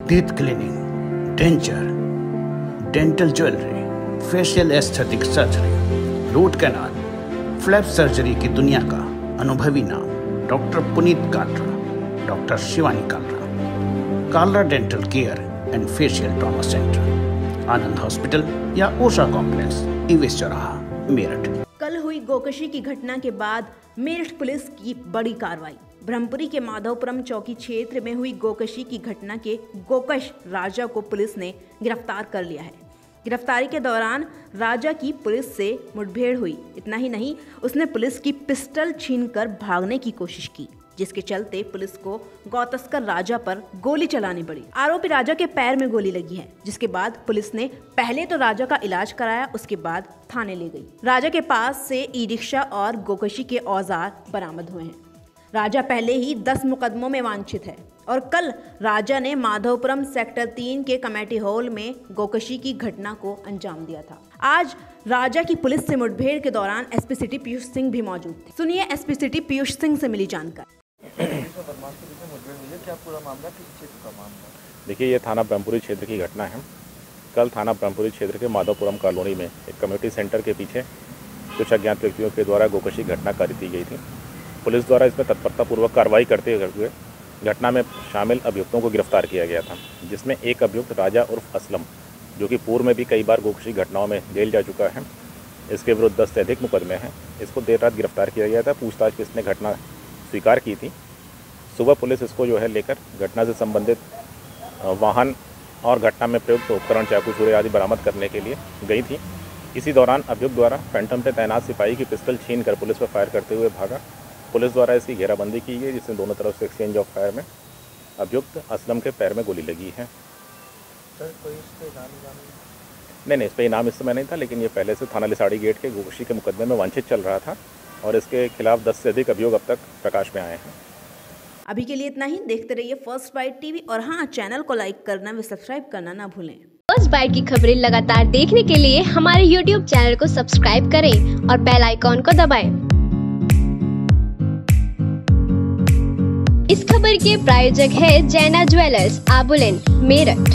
Teeth cleaning, denture, dental jewellery, facial aesthetic surgery, root canal, flap surgery की दुनिया का अनुभवी नाम doctor Puneet Kalra, doctor Shivani Kalra, Kalra Dental Care and Facial Trauma Centre, Anand Hospital या ओशा कॉम्प्लेक्स, ईवेस चौराहा, मेरठ। कल हुई गोकशी की घटना के बाद मेरठ पुलिस की बड़ी कार्रवाई। ब्रह्मपुरी के माधवपुरम चौकी क्षेत्र में हुई गोकशी की घटना के गोकश राजा को पुलिस ने गिरफ्तार कर लिया है। गिरफ्तारी के दौरान राजा की पुलिस से मुठभेड़ हुई। इतना ही नहीं, उसने पुलिस की पिस्टल छीनकर भागने की कोशिश की, जिसके चलते पुलिस को गौतस्कर राजा पर गोली चलानी पड़ी। आरोपी राजा के पैर में गोली लगी है, जिसके बाद पुलिस ने पहले तो राजा का इलाज कराया, उसके बाद थाने ले गई। राजा के पास से ई रिक्शा और गोकशी के औजार बरामद हुए हैं। राजा पहले ही 10 मुकदमों में वांछित है और कल राजा ने माधवपुरम सेक्टर 3 के कमेटी हॉल में गोकशी की घटना को अंजाम दिया था। आज राजा की पुलिस से मुठभेड़ के दौरान एसपी सिटी पीयूष सिंह भी मौजूद थे। सुनिए एसपी सिटी पीयूष सिंह से मिली जानकारी। देखिए, ये थाना ब्रह्मपुरी क्षेत्र की घटना है। कल थाना ब्रह्मपुरी क्षेत्र के माधवपुरम कॉलोनी में एक कम्युनिटी सेंटर के पीछे कुछ अज्ञात व्यक्तियों के द्वारा गोकशी घटना कारित की गई थी। पुलिस द्वारा इसमें तत्परतापूर्वक कार्रवाई करते हुए घटना में शामिल अभियुक्तों को गिरफ्तार किया गया था, जिसमें एक अभियुक्त राजा उर्फ असलम, जो कि पूर्व में भी कई बार गोकशी घटनाओं में जेल जा चुका है, इसके विरुद्ध 10 से अधिक मुकदमे हैं। इसको देर रात गिरफ्तार किया गया था। पूछताछ में इसने घटना स्वीकार की थी। सुबह पुलिस इसको लेकर घटना से संबंधित वाहन और घटना में प्रयुक्त उपकरण, चाकू, छुरे आदि बरामद करने के लिए गई थी। इसी दौरान अभियुक्त द्वारा फैंटम पे तैनात सिपाही की पिस्टल छीनकर पुलिस पर फायर करते हुए भागा। पुलिस द्वारा इसकी घेराबंदी की गई, जिसमें दोनों तरफ से एक्सचेंज ऑफ फायर में अभियुक्त असलम के पैर में गोली लगी है। सर, कोई इस पे नहीं, इस पर इनाम इस समय नहीं था, लेकिन ये पहले से थाना लिसाड़ी गेट के गोकशी के मुकदमे में वांछित चल रहा था और इसके खिलाफ 10 से अधिक अभियोग अब तक प्रकाश में आए हैं। अभी के लिए इतना ही। देखते रहिए फर्स्ट बाइट टीवी और हाँ, चैनल को लाइक करना व सब्सक्राइब करना ना भूलें। फर्स्ट बाइट की खबरें लगातार देखने के लिए हमारे YouTube चैनल को सब्सक्राइब करें और बेल आइकॉन को दबाएं। इस खबर के प्रायोजक है जैना ज्वेलर्स, आबुलेन, मेरठ।